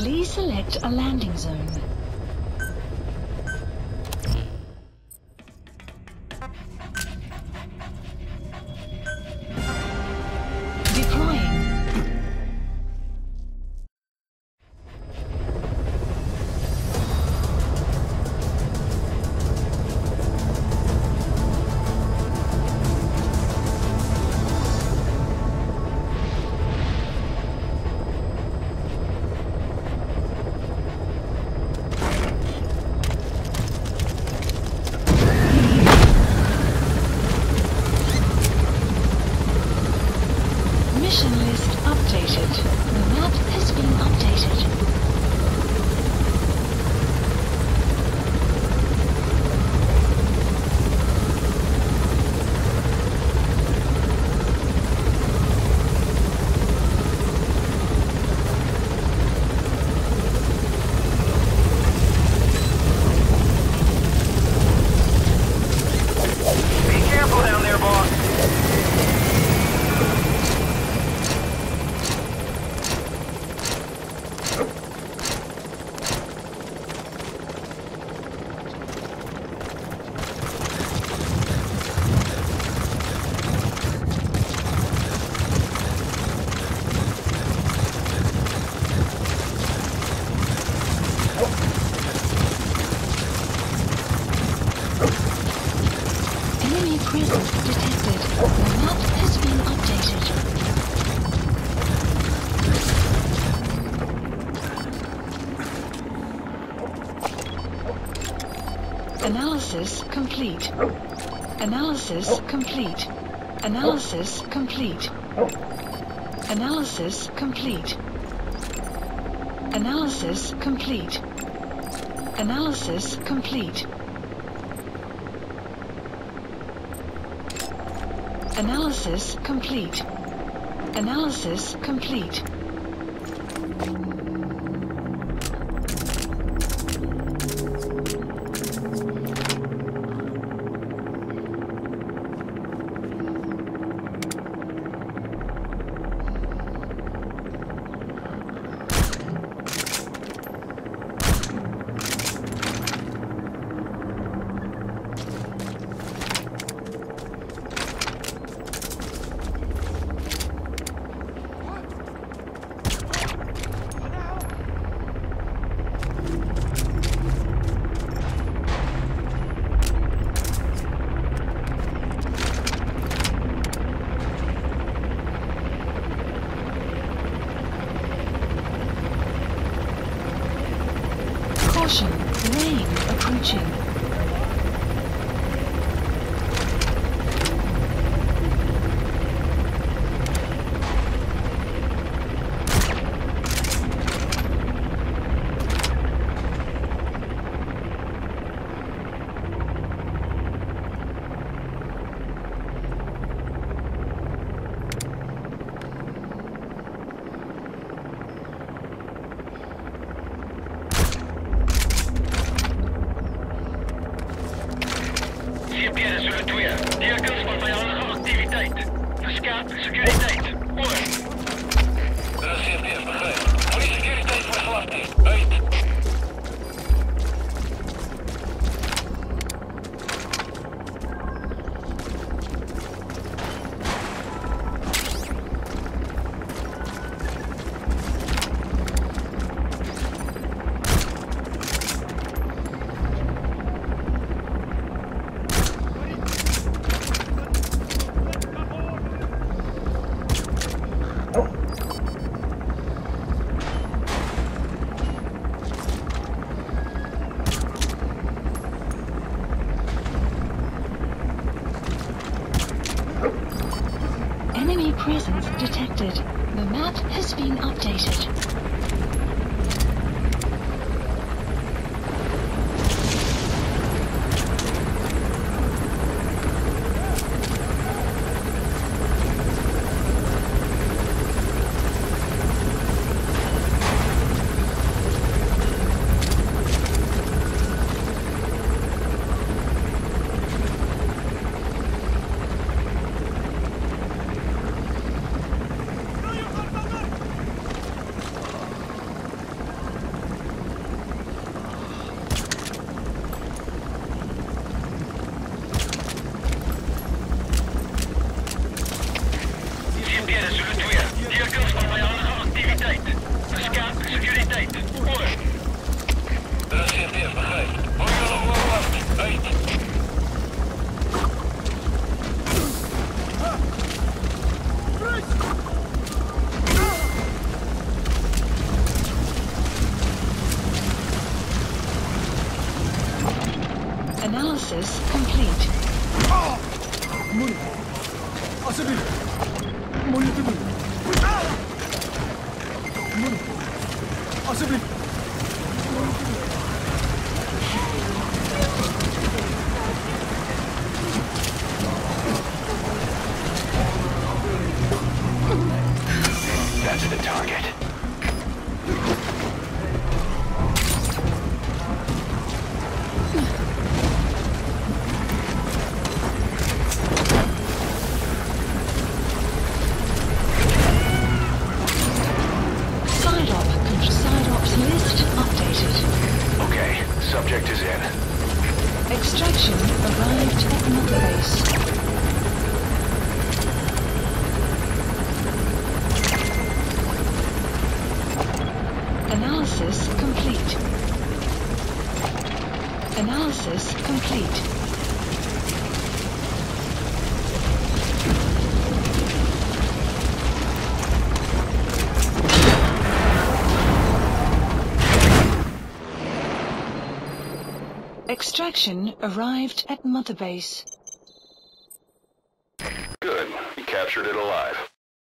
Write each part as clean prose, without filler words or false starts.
Please select a landing zone. Mission list updated. The map has been updated. Be careful down there, boss. Enemy presence detected. The map has been updated. Analysis complete. Analysis complete. Analysis complete. Analysis complete. Analysis complete. Analysis complete. Analysis complete. Analysis complete. Caution, rain approaching. CPR sur le toer. Diagnose van vijandige activiteit. Verskaat securiteit. Oor. De CPR begrijp. Police securiteit voor verwachting. Uit. Enemy presence detected. The map has been updated. Analysis complete. Money. Asabi. Money to me. Money. Asabi. That's the target. Side-ops list updated. Okay, subject is in. Extraction arrived at Mother Base. Analysis complete. Analysis complete. Extraction arrived at Mother Base. Good. You captured it alive.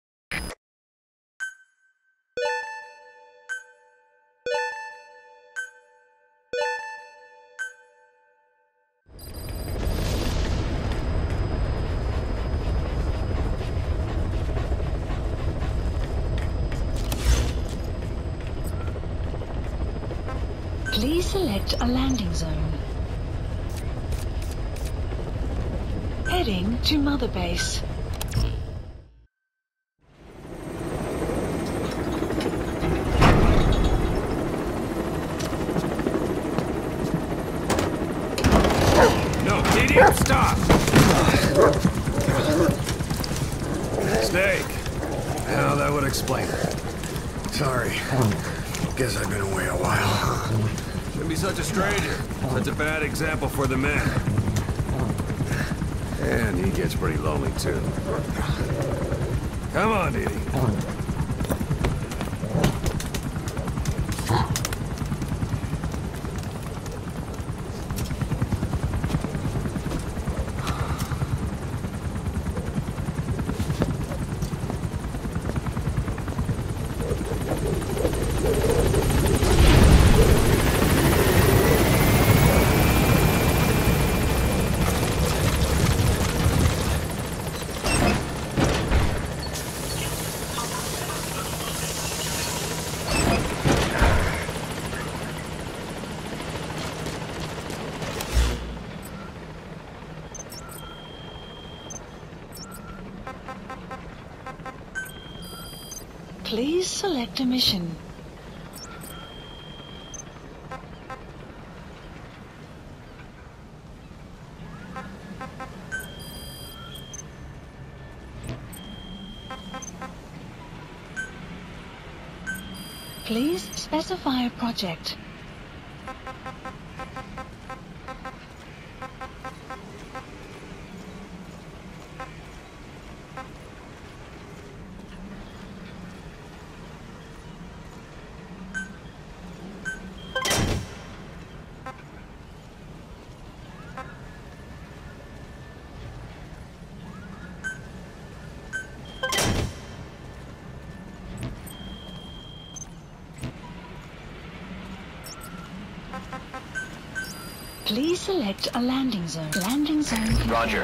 Please select a landing zone. Heading to Mother Base. No, idiot, stop! Snake. Well, that would explain it. Sorry. Guess I've been away a while. Shouldn't be such a stranger. Such a bad example for the men. And he gets pretty lonely, too. Come on, Edie. Please select a mission. Please specify a project. Please select a landing zone. Landing zone confirmed. Roger.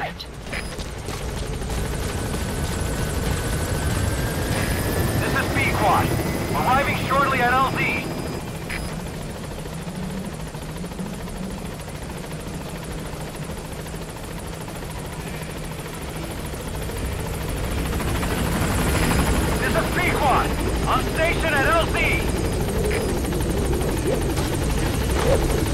This is B-Quad. Arriving shortly at LZ. This is B-Quad. On station at LZ.